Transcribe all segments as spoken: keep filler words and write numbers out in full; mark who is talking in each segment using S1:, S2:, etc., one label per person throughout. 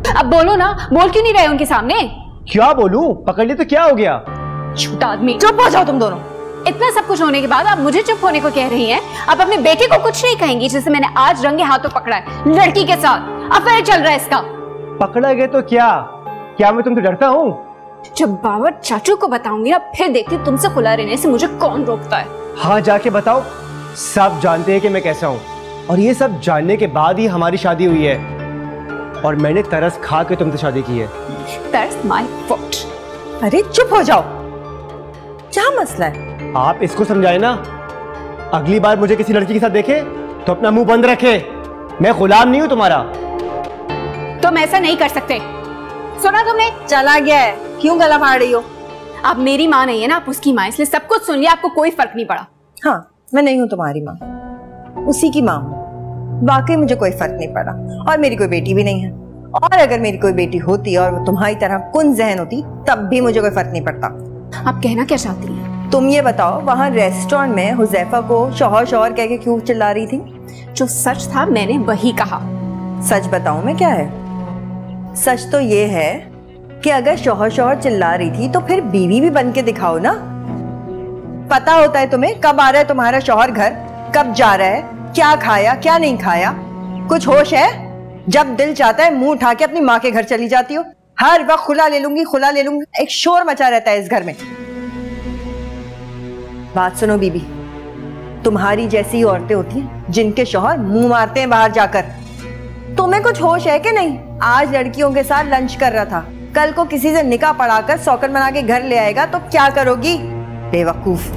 S1: अब बोलो ना, बोल क्यों नहीं रहे उनके सामने?
S2: क्या बोलूं? पकड़ ली तो क्या हो गया?
S1: झूठा आदमी।
S3: चुप हो जाओ तुम दोनों।
S1: इतना सब कुछ होने के बाद आप मुझे चुप होने को कह रही हैं? आप अपने बेटे को कुछ नहीं कहेंगी जिसे मैंने आज रंगे हाथों पकड़ा है लड़की के साथ? अफेयर चल रहा है इसका।
S2: पकड़ा गया तो क्या? क्या मैं तुमसे डरता हूँ?
S1: जब बाबर चाचू को बताऊंगी ना, फिर देखती तुमसे खुला रहने से मुझे कौन रोकता है।
S2: हाँ जाके बताओ। सब जानते हैं कि मैं कैसा हूँ, और ये सब जानने के बाद ही हमारी शादी हुई है, और मैंने तरस खा के तुमसे शादी की है।
S1: तरस माय फॉल्ट।
S3: अरे चुप हो जाओ, क्या मसला है?
S2: आप इसको समझाए ना, अगली बार मुझे किसी लड़की के साथ देखे तो अपना मुंह बंद रखे। मैं गुलाम नहीं हूं तुम्हारा।
S1: तुम ऐसा नहीं कर सकते। सुना तुमने?
S3: चला गया है, क्यों गला फाड़ रही हो?
S1: आप मेरी माँ नहीं है ना, आप उसकी माँ, इसलिए सब कुछ सुन लिया, आपको कोई फर्क नहीं पड़ा।
S3: हाँ, मैं नहीं हूँ तुम्हारी माँ, उसी की माँ हूँ। वाकई मुझे कोई फर्क नहीं पड़ा, और मेरी कोई बेटी भी नहीं है। और अगर मेरी कोई बेटी होती और वो तुम्हारी तरह कुन जहन होती, तब भी मुझे कोई फर्क नहीं पड़ता।
S1: आप कहना क्या चाहती हैं?
S3: तुम ये बताओ, वहाँ रेस्टोरेंट में हुजैफा को शौहर शौहर कह के क्यों चिल्ला रही थी?
S1: जो सच था मैंने वही कहा।
S3: सच बताऊं मैं क्या है? सच तो ये है कि अगर शौहर शौहर चिल्ला रही थी तो फिर बीवी भी बन के दिखाओ ना। पता होता है तुम्हें कब आ रहा है तुम्हारा शौहर घर, कब जा रहा है, क्या खाया क्या नहीं खाया? कुछ होश है? जब दिल चाहता है मुंह उठा के अपनी माँ के घर चली जाती हो। हर वक्त खुला ले लूंगी खुला ले लूंगी, एक शोर मचा रहता है इस घर में। बात सुनो बीबी, तुम्हारी जैसी औरतें होती हैं जिनके शौहर मुंह मारते हैं बाहर जाकर। तुम्हें कुछ होश है कि नहीं? आज लड़कियों के साथ लंच कर रहा था, कल को किसी से निकाह पढ़ाकर सौकन बना के घर ले आएगा तो क्या करोगी? बेवकूफ।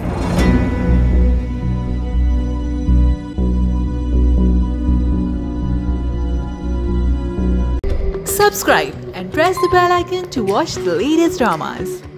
S4: Subscribe and press the bell icon to watch the latest dramas.